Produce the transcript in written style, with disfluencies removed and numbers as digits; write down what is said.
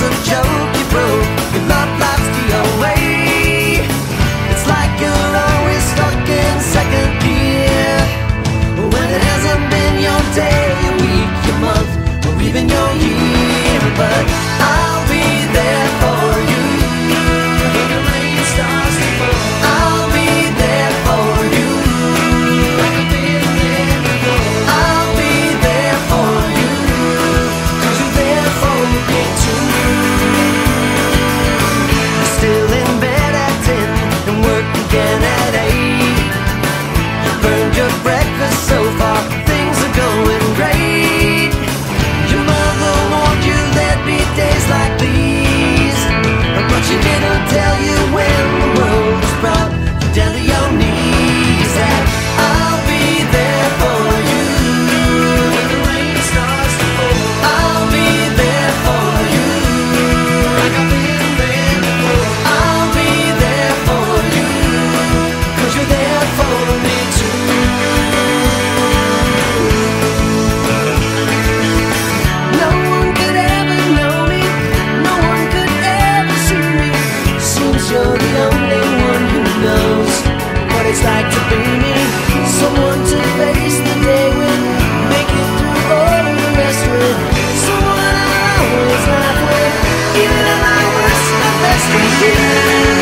the joke you broke. Your love life's the way. It's like you're always stuck in second gear, when it hasn't been your day, your week, your month, or even your year. But I'll be there for you when the rain starts to fall. I'll be there for you like I've been there before. I'll be there for you 'cause you're there for me too. You're still in bed at 10 and work again at 8. You burned your breakfast so far, things are going great. Your mother warned you there'd be days like these, but she didn't tell you when the world was brought you down to your knees. That I'll be there for you when the rain starts to fall. I'll be there for you like I've been there before. I'll be there for you 'cause you're there for me too. No one could ever know me, no one could ever see me. Seems you're the only one who knows what it's like to be me. Someone to face the day with, make it through all the rest with. Someone I always laugh with, even at my worst, my best with you.